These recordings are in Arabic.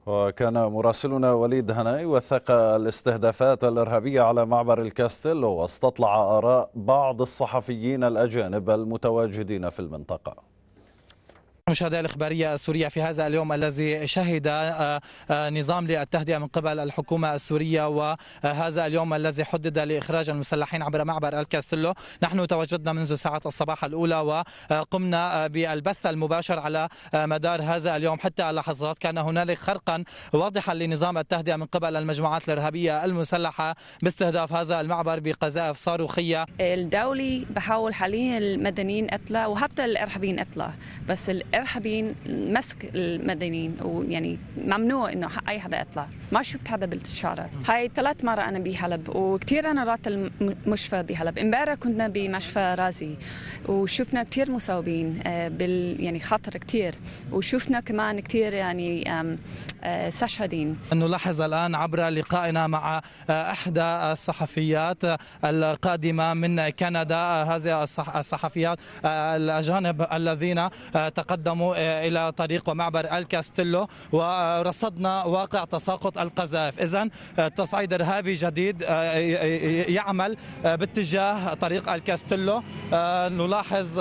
وكان مراسلنا وليد هناي وثق الاستهدافات الإرهابية على معبر الكاستيلو، واستطلع آراء بعض الصحفيين الأجانب المتواجدين في المنطقة. المشاهدة الإخبارية السورية في هذا اليوم الذي شهد نظام للتهدئة من قبل الحكومة السورية، وهذا اليوم الذي حدد لإخراج المسلحين عبر معبر الكاستيلو. نحن تواجدنا منذ ساعات الصباح الأولى وقمنا بالبث المباشر على مدار هذا اليوم. حتى اللحظات كان هنالك خرقا واضحا لنظام التهدئة من قبل المجموعات الإرهابية المسلحة باستهداف هذا المعبر بقذائف صاروخية. الدولي بحاول حاليا المدنيين قتلى وحتى الإرهابيين قتلى، بس الإرهابيين مسك المدنيين، ويعني ممنوع انه اي حدا يطلع. ما شفت حدا بالشارع. هاي 3 مرات انا بحلب، وكثير انا رحت المشفى بحلب. امبارح كنا بمشفى رازي وشفنا كثير مصابين يعني خطر كثير، وشفنا كمان كثير يعني استشهادين. نلاحظ الان عبر لقائنا مع احدى الصحفيات القادمه من كندا، هذه الصحفيات الاجانب الذين تقدموا إلى طريق ومعبر الكاستيلو، ورصدنا واقع تساقط القذائف. إذن تصعيد إرهابي جديد يعمل باتجاه طريق الكاستيلو. نلاحظ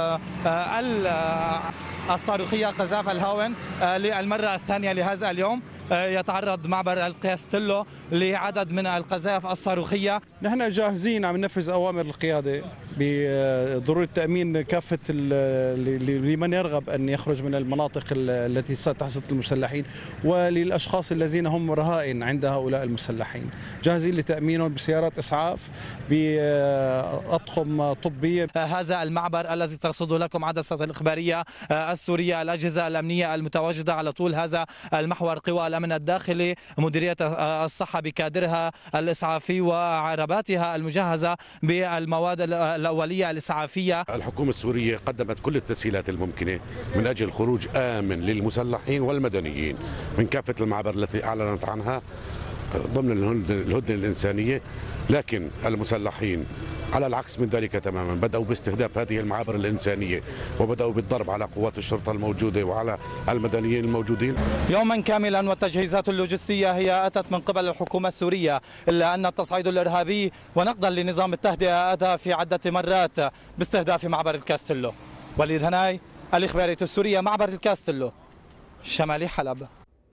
الصاروخية قذائف الهاون للمرة الثانية لهذا اليوم يتعرض معبر الكاستيلو لعدد من القذائف الصاروخية. نحن جاهزين عم ننفذ أوامر القيادة بضرورة تأمين كافة لمن يرغب أن يخرج من المناطق التي ستحصد المسلحين، وللأشخاص الذين هم رهائن عند هؤلاء المسلحين. جاهزين لتأمينهم بسيارات إسعاف، بأطقم طبية. هذا المعبر الذي ترصده لكم عدسة الإخبارية السورية، الأجهزة الأمنية المتواجدة على طول هذا المحور، قوى الأمن الداخلي، مديرية الصحة بكادرها الإسعافي وعرباتها المجهزة بالمواد الأولية الإسعافية. الحكومة السورية قدمت كل التسهيلات الممكنة من أجل خروج آمن للمسلحين والمدنيين من كافة المعابر التي أعلنت عنها ضمن الهدنة الإنسانية، لكن المسلحين على العكس من ذلك تماما بدأوا باستهداف هذه المعابر الإنسانية، وبدأوا بالضرب على قوات الشرطة الموجودة وعلى المدنيين الموجودين. يوما كاملا والتجهيزات اللوجستية هي أتت من قبل الحكومة السورية، إلا أن التصعيد الإرهابي ونقضا لنظام التهدئة أتى في عدة مرات باستهداف معبر الكاستيلو. وليد هناي، الإخبارية السورية، معبر الكاستيلو، شمالي حلب.